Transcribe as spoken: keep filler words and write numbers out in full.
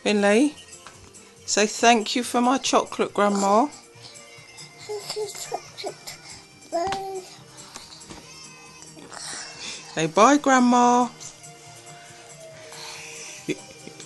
Finley, say thank you for my chocolate, Grandma. Thank you, chocolate. Bye. Say bye, Grandma.